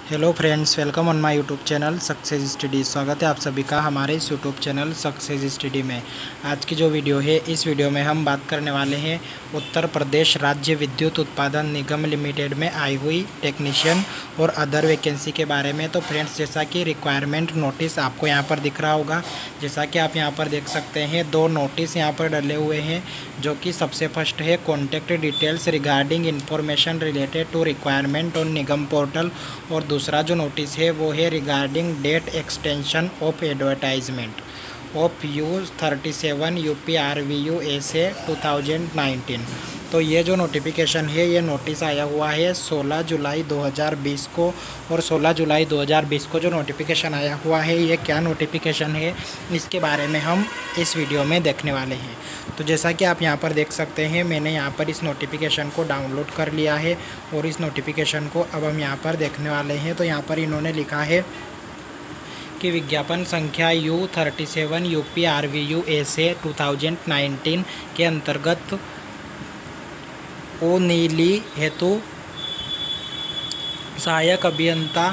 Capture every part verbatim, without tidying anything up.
Hello friends, welcome on my YouTube channel success study. स्वागत है आप सभी का हमारे इस यूट्यूब चैनल सक्सेस स्टडी में। आज की जो वीडियो है, इस वीडियो में हम बात करने वाले हैं उत्तर प्रदेश राज्य विद्युत उत्पादन निगम लिमिटेड में आई हुई टेक्नीशियन और अदर वैकेंसी के बारे में। तो फ्रेंड्स, जैसा कि रिक्वायरमेंट नोटिस आपको यहाँ पर दिख रहा होगा, जैसा कि आप यहाँ पर देख सकते हैं, दो नोटिस यहाँ पर डले हुए हैं, जो कि सबसे फर्स्ट है contact details regarding information related to requirement on Nigam portal, और दूसरा जो नोटिस है वो है regarding date extension of advertisement of U thirty seven U P R V U S A two thousand nineteen. तो ये जो नोटिफिकेशन है, ये नोटिस आया हुआ है सोलह जुलाई दो हज़ार बीस को, और सोलह जुलाई दो हज़ार बीस को जो नोटिफिकेशन आया हुआ है, ये क्या नोटिफिकेशन है, इसके बारे में हम इस वीडियो में देखने वाले हैं। तो जैसा कि आप यहाँ पर देख सकते हैं, मैंने यहाँ पर इस नोटिफिकेशन को डाउनलोड कर लिया है और इस नोटिफिकेशन को अब हम यहाँ पर देखने वाले हैं। तो यहाँ पर इन्होंने लिखा है कि विज्ञापन संख्या U thirty seven U P R V U S A two thousand nineteen के अंतर्गत ओ नीली हेतु सहायक अभियंता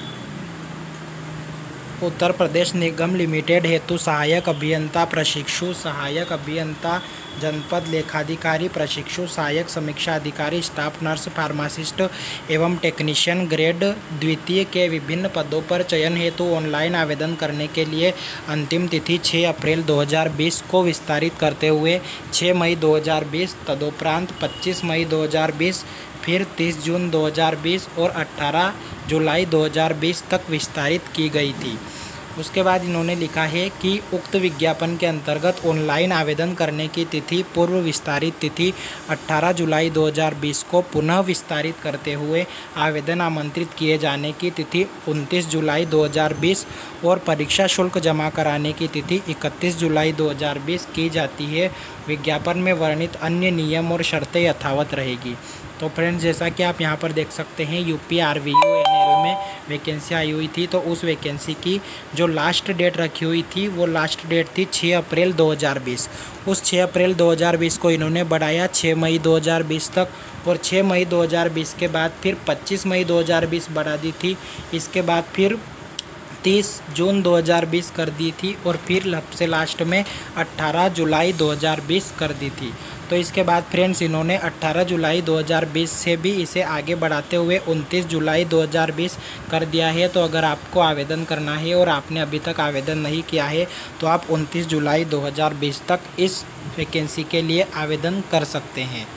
उत्तर प्रदेश निगम लिमिटेड हेतु सहायक अभियंता प्रशिक्षु, सहायक अभियंता जनपद लेखाधिकारी प्रशिक्षु, सहायक समीक्षा अधिकारी, स्टाफ नर्स, फार्मासिस्ट एवं टेक्नीशियन ग्रेड द्वितीय के विभिन्न पदों पर चयन हेतु ऑनलाइन आवेदन करने के लिए अंतिम तिथि छह अप्रैल दो हज़ार बीस को विस्तारित करते हुए छह मई दो हज़ार बीस, तदोपरांत पच्चीस मई दो हज़ार बीस, फिर तीस जून दो हज़ार बीस और अठारह जुलाई दो हज़ार बीस तक विस्तारित की गई थी। उसके बाद इन्होंने लिखा है कि उक्त विज्ञापन के अंतर्गत ऑनलाइन आवेदन करने की तिथि पूर्व विस्तारित तिथि अठारह जुलाई दो हज़ार बीस को पुनः विस्तारित करते हुए आवेदन आमंत्रित किए जाने की तिथि उनतीस जुलाई दो हज़ार बीस और परीक्षा शुल्क जमा कराने की तिथि इकतीस जुलाई दो हज़ार बीस की जाती है। विज्ञापन में वर्णित अन्य नियम और शर्तें यथावत रहेगी। तो फ्रेंड्स, जैसा कि आप यहाँ पर देख सकते हैं, U P R V U N L में वैकेंसी आई हुई थी। तो उस वैकेंसी की जो लास्ट डेट रखी हुई थी, वो लास्ट डेट थी छह अप्रैल दो हज़ार बीस। उस छह अप्रैल दो हज़ार बीस को इन्होंने बढ़ाया छह मई दो हज़ार बीस तक, और छह मई दो हज़ार बीस के बाद फिर पच्चीस मई दो हज़ार बीस बढ़ा दी थी। इसके बाद फिर तीस जून दो हज़ार बीस कर दी थी, और फिर सबसे लास्ट में अठारह जुलाई दो हज़ार बीस कर दी थी। तो इसके बाद फ्रेंड्स, इन्होंने अठारह जुलाई दो हज़ार बीस से भी इसे आगे बढ़ाते हुए उनतीस जुलाई दो हज़ार बीस कर दिया है। तो अगर आपको आवेदन करना है और आपने अभी तक आवेदन नहीं किया है, तो आप उनतीस जुलाई दो हज़ार बीस तक इस वैकेंसी के लिए आवेदन कर सकते हैं।